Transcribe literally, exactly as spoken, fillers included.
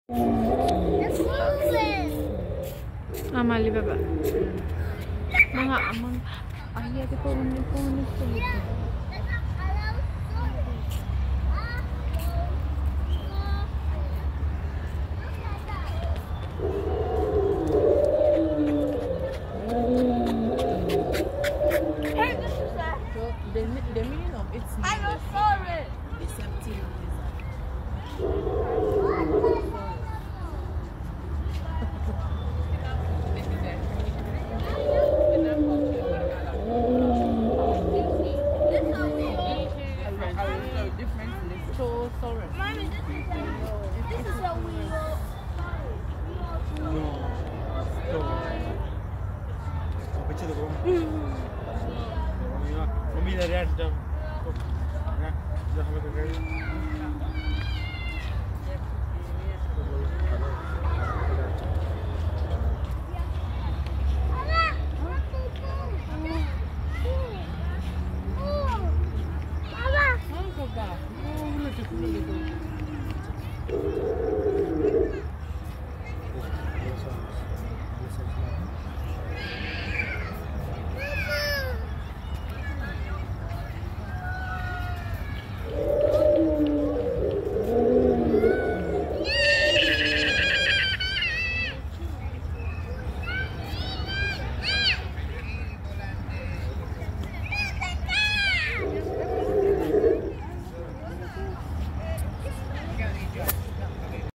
It's moving. Amali baba. Mga amang ayah dia pun pun sulit. Hey, this is a So the, the meaning of its name is dinosaurus. deceptive lizard. This is a wheel. I will show different lizards. So sorry. Mommy, this is a this is a wheel. No. No. Baca tu kau. Mami dah rehat dah. Ya, dah sampai ke kiri. Mama. Oh, boleh tu, boleh tu.